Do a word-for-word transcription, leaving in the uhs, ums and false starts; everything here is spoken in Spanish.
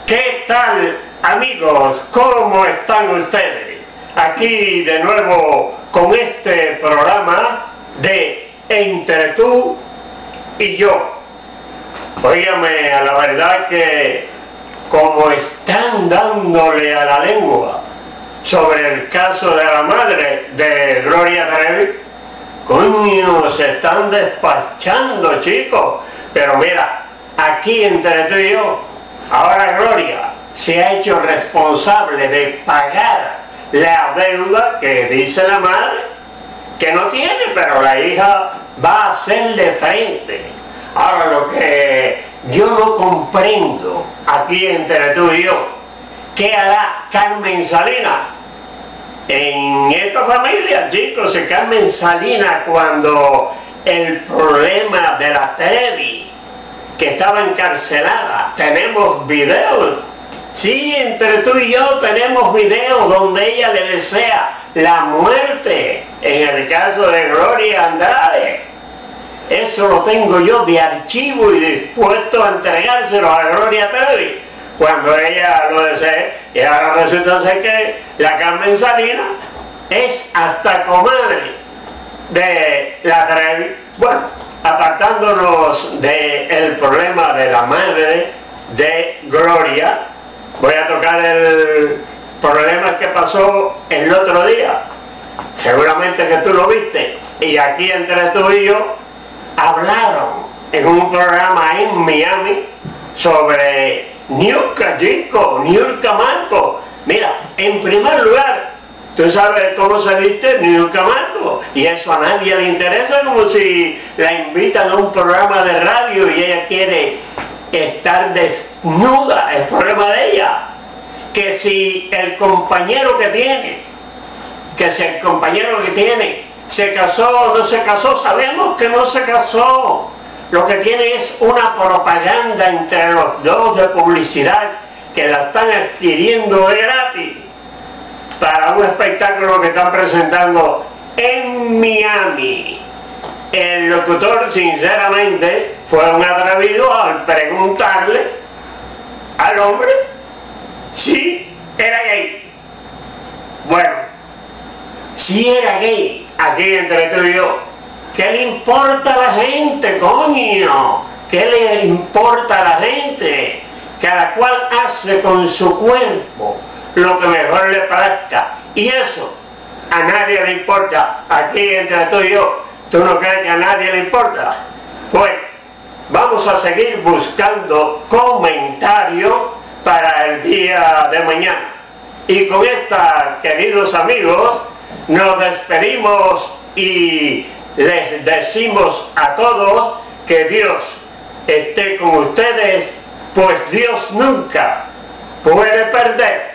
¿Qué tal, amigos? ¿Cómo están ustedes? Aquí de nuevo con este programa de Entre tú y yo. Óigame, a la verdad que como están dándole a la lengua sobre el caso de la madre de Gloria Trevi, coño, se están despachando, chicos. Pero mira, aquí entre tú y yo, ahora Gloria se ha hecho responsable de pagar la deuda que dice la madre que no tiene, pero la hija va a hacerle frente. Ahora, lo que yo no comprendo aquí entre tú y yo, ¿qué hará Carmen Salinas en esta familia, chicos? Si Carmen Salinas, cuando el problema de la Trevi, que estaba encarcelada, tenemos videos, sí, entre tú y yo tenemos videos donde ella le desea la muerte, en el caso de Gloria Andrade. Eso lo tengo yo de archivo y dispuesto a entregárselo a Gloria Trevi cuando ella lo desee. Y ahora resulta ser que la Carmen Salinas es hasta comadre de la Trevi. Bueno, apartándonos del problema de la madre de Gloria, voy a tocar el problema que pasó el otro día. Seguramente que tú lo viste, y aquí entre tú y yo hablaron en un programa en Miami sobre Niurka, chico, Niurka Marcos. Mira, en primer lugar, tú sabes cómo se viste Niurka Marcos, y eso a nadie le interesa, como si la invitan a un programa de radio y ella quiere estar desnuda. El problema de ella, que si el compañero que tiene, que si el compañero que tiene se casó o no se casó, sabemos que no se casó. Lo que tiene es una propaganda entre los dos de publicidad que la están adquiriendo de gratis para un espectáculo que están presentando en Miami. El locutor, sinceramente, fue un atrevido al preguntarle al hombre si era gay. Bueno, si era gay, aquí entre tú y yo, ¿qué le importa a la gente, coño? ¿Qué le importa a la gente? Cada cual hace con su cuerpo lo que mejor le parezca, y eso a nadie le importa. Aquí entre tú y yo, ¿tú no crees que a nadie le importa? Pues vamos a seguir buscando comentarios para el día de mañana, y con esta, queridos amigos, nos despedimos y les decimos a todos que Dios esté con ustedes, pues Dios nunca puede perder.